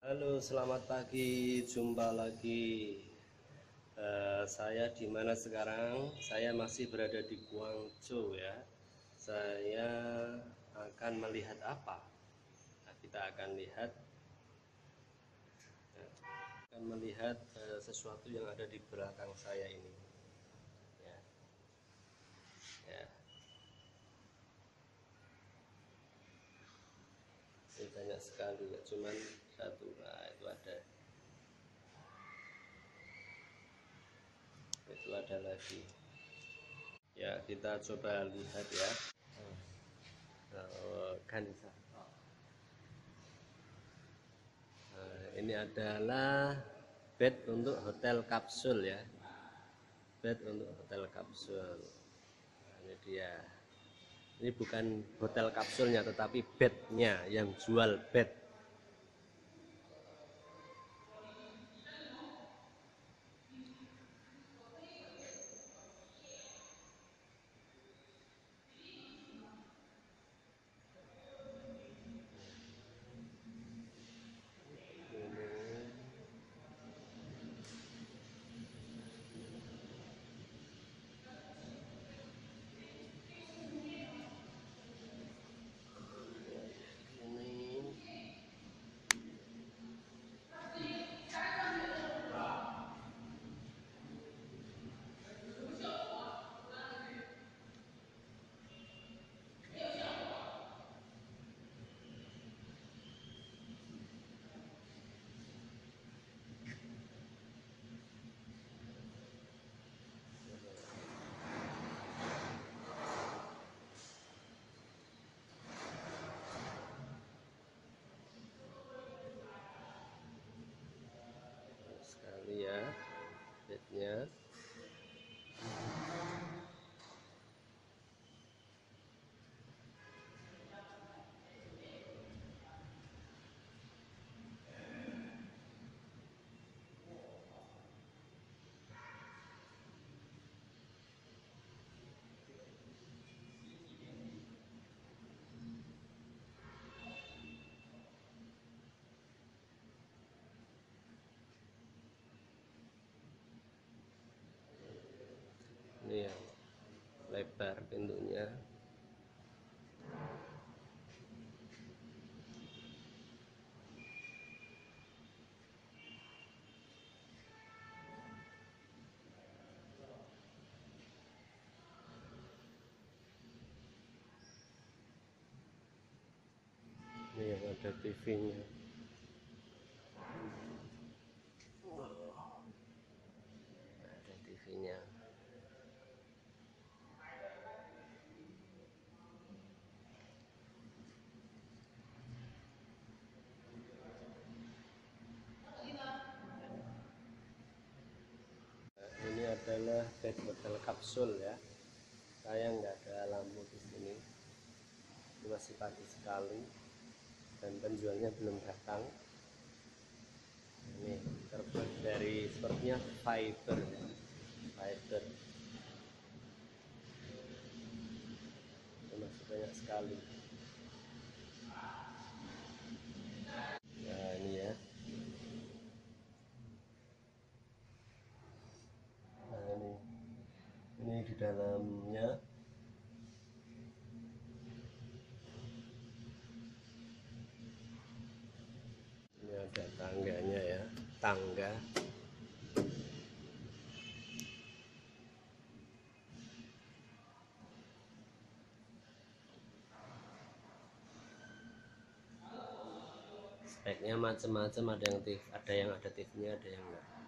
Halo, selamat pagi. Jumpa lagi. Saya di mana sekarang? Saya masih berada di Guangzhou ya. Saya akan melihat apa? Nah, kita akan lihat, sesuatu yang ada di belakang saya ini. Ya, ya. Ini banyak sekali, ya. Cuman satu. Nah, itu ada lagi. Ya, kita coba lihat ya. Kan. Ini adalah bed untuk hotel kapsul ya, bed untuk hotel kapsul. Nah, ini dia. Ini bukan hotel kapsulnya tetapi bednya, yang jual bed. Ini sekali ya bednya. Ini yang lebar pintunya. Ini yang ada TV-nya. Ada TV-nya. Ini adalah bed hotel kapsul ya. Saya nggak ada lampu di sini. Ini masih pagi sekali dan penjualnya belum datang. Ini terbuat dari sepertinya fiber, fiber. Ini masih banyak sekali. Nah ini ya. Nah ini di dalamnya. Ini ada tangganya ya, tangga. Speknya macam-macam, ada yang ada TV-nya, ada yang enggak.